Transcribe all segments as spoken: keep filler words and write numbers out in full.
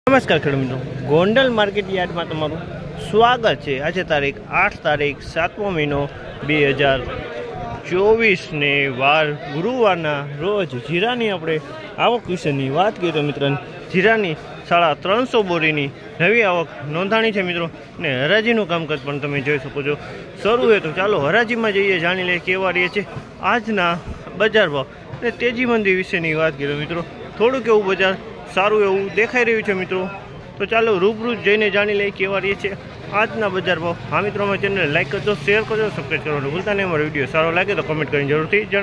નમસ્કાર ખેડૂત મિત્રો, ગોંડલ માર્કેટ યાર્ડમાં તમારું સ્વાગત છે। આજે તારીખ આઠ તારીખ સાતમો મહિનો બે હજાર ચોવીસને વાર ગુરુવારના રોજ જીરાની આપણે આવક વિશેની વાત કરીએ તો મિત્રો જીરાની સાડા ત્રણસો બોરીની નવી આવક નોંધાણી છે મિત્રો, ને હરાજીનું કામકાજ પણ તમે જોઈ શકો છો શરૂ હોય। તો ચાલો હરાજીમાં જઈએ, જાણી લઈએ કેવા રહે છે આજના બજાર ભાવ અને તેજી મંદી વિશેની વાત કરીએ મિત્રો થોડુંક એવું બજાર સારું એવું દેખાઈ રહ્યું છે મિત્રો। તો ચાલો રૂબરૂ જઈને જાણી લઈએ કેવા રહે છે આજના બજાર ભાવ। હા મિત્રો, અમારી ચેનલને લાઈક કરજો, શેર કરજો, સબસ્ક્રાઈબ કરવાનું ભૂલતા નહીં। અમારો વિડીયો સારો લાગે તો કમેન્ટ કરીને જરૂરથી જણાવો।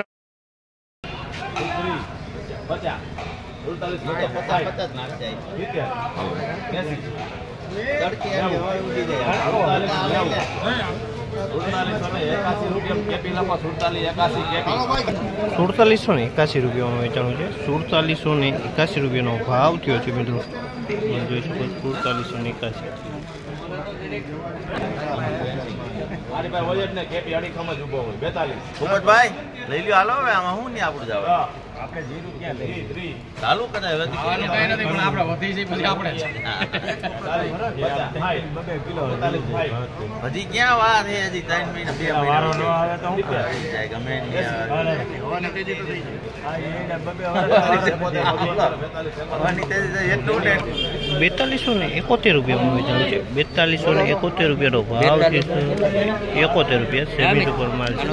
સુડતાલીસો ને એકાસી રૂપિયામાં વેચાણું છે। સુડતાલીસો ને એકાસી રૂપિયાનો ભાવ થયો છે મિત્રો, જોઈ શકો સુડતાલીસો ને એકાસી। લઈ લ્યો, હાલો હવે આમાં હું નહીં આપણું જાવ આપણે જીરું ક્યાં લઈ ચાલુ કરે હવે કઈ નથી પણ આપણે વધી જઈ પછી આપણે હજી ક્યાં વાર છે? હજી ત્રણ મહિના બે વારો ન આવે તો હું જાય ગમે બેતાલીસો ને એકોતેર રૂપિયામાં વેચાણું છે। બેતાલીસો ને એકોતેર રૂપિયાનો ભાવ છે। એકોતેર રૂપિયા સેમી ઉપર માલ છે।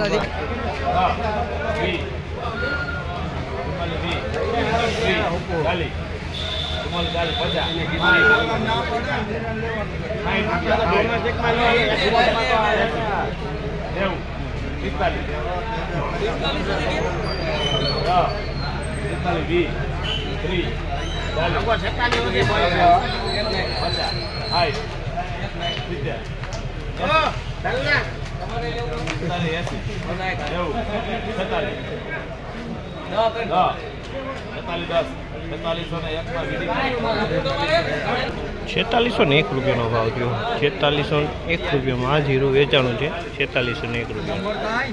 છેતાલીસો ને એક રૂપિયાનો ભાવ થયો। છેતાલીસો ને એક રૂપિયામાં આ જીરું વેચાણું છે। છેતાલીસો ને એક રૂપિયા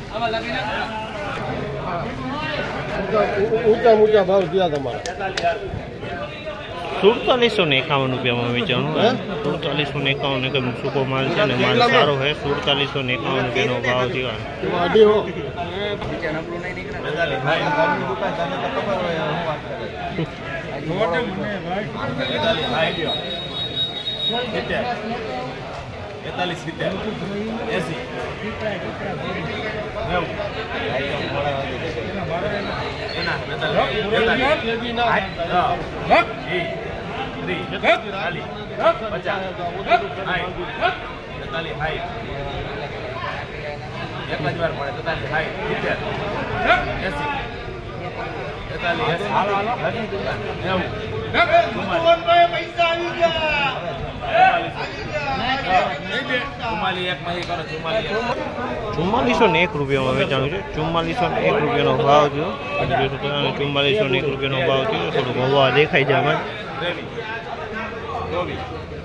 ઊંચા ઊંચા ભાવ થયા તમારા। સુડતાલીસો ને એકાવન રૂપિયામાં વેચાણું। સુડતાલીસો ને એકાવન એકમ સૂકો માલ છે ને માલ સારો છે। સુડતાલીસો ને એકાવન રૂપિયાનો ભાવ થયો। બેતાલીસ સિત્તેર એસી એક જ વાર પડે તેતાલીસ હાઈ સિત્તેર એસી તેતાલીસ ચુમ્માલીસો ને એક રૂપિયામાં વેચાણું છે। ચુમ્માલીસો ને એક રૂપિયાનો ભાવ થયો। ચુમ્માલીસો ને એક રૂપિયાનો ભાવ થયો। થોડુંક હવા દેખાય છે આમાં।